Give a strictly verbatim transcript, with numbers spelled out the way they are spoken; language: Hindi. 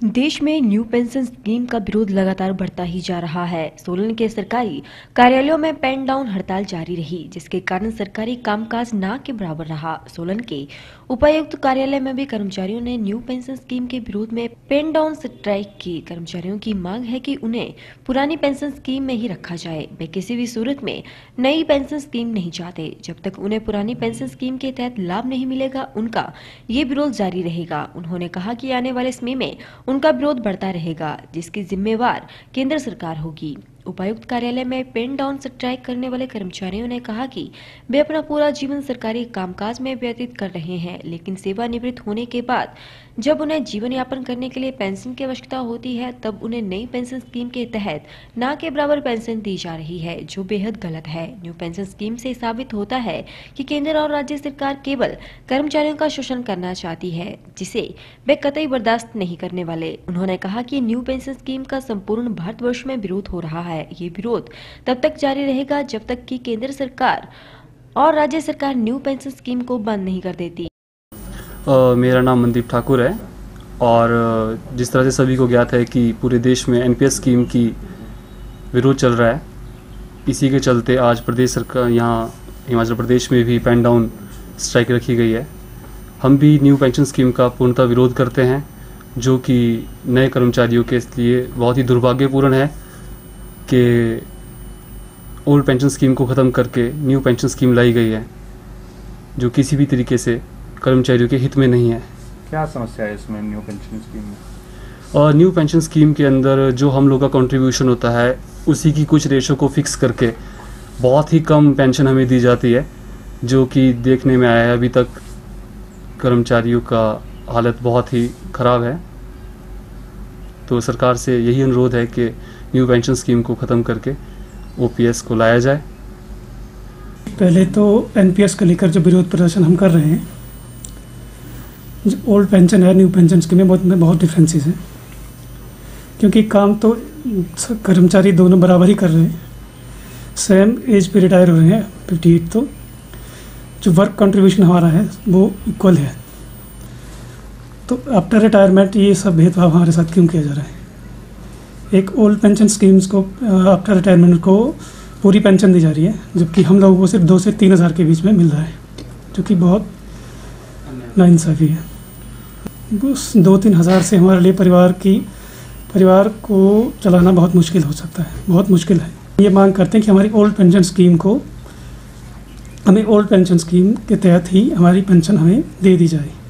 देश में न्यू पेंशन स्कीम का विरोध लगातार बढ़ता ही जा रहा है। सोलन के सरकारी कार्यालयों में पेन डाउन हड़ताल जारी रही, जिसके कारण सरकारी कामकाज ना के बराबर रहा। सोलन के उपायुक्त कार्यालय में भी कर्मचारियों ने न्यू पेंशन स्कीम के विरोध में पेन डाउन स्ट्राइक की। कर्मचारियों की मांग है कि उन्हें पुरानी पेंशन स्कीम में ही रखा जाए। वे किसी भी सूरत में नई पेंशन स्कीम नहीं चाहते। जब तक उन्हें पुरानी पेंशन स्कीम के तहत लाभ नहीं मिलेगा, उनका ये विरोध जारी रहेगा। उन्होंने कहा कि आने वाले समय में उनका विरोध बढ़ता रहेगा, जिसकी जिम्मेवार केंद्र सरकार होगी। उपायुक्त कार्यालय में पेन डाउन स्ट्राइक करने वाले कर्मचारियों ने कहा कि वे अपना पूरा जीवन सरकारी कामकाज में व्यतीत कर रहे हैं, लेकिन सेवानिवृत्त होने के बाद जब उन्हें जीवन यापन करने के लिए पेंशन की आवश्यकता होती है, तब उन्हें नई पेंशन स्कीम के तहत ना के बराबर पेंशन दी जा रही है, जो बेहद गलत है। न्यू पेंशन स्कीम से साबित होता है कि केंद्र और राज्य सरकार केवल कर्मचारियों का शोषण करना चाहती है, जिसे वे कतई बर्दाश्त नहीं करने वाले। उन्होंने कहा कि न्यू पेंशन स्कीम का संपूर्ण भारतवर्ष में विरोध हो रहा है। ये विरोध तब तक जारी रहेगा जब तक कि केंद्र सरकार और राज्य सरकार न्यू पेंशन स्कीम को बंद नहीं कर देती। Uh, मेरा नाम मनदीप ठाकुर है और जिस तरह से सभी को ज्ञात है कि पूरे देश में एनपीएस स्कीम की विरोध चल रहा है, इसी के चलते आज प्रदेश सरकार यहाँ हिमाचल प्रदेश में भी पेन डाउन स्ट्राइक रखी गई है। हम भी न्यू पेंशन स्कीम का पूर्णतः विरोध करते हैं, जो कि नए कर्मचारियों के लिए बहुत ही दुर्भाग्यपूर्ण है कि ओल्ड पेंशन स्कीम को ख़त्म करके न्यू पेंशन स्कीम लाई गई है, जो किसी भी तरीके से कर्मचारियों के हित में नहीं है। क्या समस्या है इसमें न्यू पेंशन स्कीम में? और न्यू पेंशन स्कीम के अंदर जो हम लोग का कंट्रीब्यूशन होता है, उसी की कुछ रेशो को फिक्स करके बहुत ही कम पेंशन हमें दी जाती है, जो कि देखने में आया है अभी तक कर्मचारियों का हालत बहुत ही ख़राब है। तो सरकार से यही अनुरोध है कि न्यू पेंशन स्कीम को ख़त्म करके ओपीएस को लाया जाए। पहले तो एनपीएस को लेकर जो विरोध प्रदर्शन हम कर रहे हैं, जो ओल्ड पेंशन है न्यू पेंशन स्कीम में बहुत में बहुत डिफरेंसेस हैं, क्योंकि काम तो कर्मचारी दोनों बराबर ही कर रहे हैं, सेम एज पे रिटायर हो रहे हैं फिफ्टी एट, तो जो वर्क कंट्रीब्यूशन हमारा है वो इक्वल है। तो आफ्टर रिटायरमेंट ये सब भेदभाव हमारे साथ क्यों किया जा रहा है? एक ओल्ड पेंशन स्कीम्स को आफ्टर रिटायरमेंट को पूरी पेंशन दी जा रही है, जबकि हम लोगों को सिर्फ दो से तीन हज़ार के बीच में मिल रहा है, जो कि बहुत नाइंसाफ़ी है। उस दो तीन हज़ार से हमारे लिए परिवार की परिवार को चलाना बहुत मुश्किल हो सकता है, बहुत मुश्किल है। ये मांग करते हैं कि हमारी ओल्ड पेंशन स्कीम को हमें ओल्ड पेंशन स्कीम के तहत ही हमारी पेंशन हमें दे दी जाए।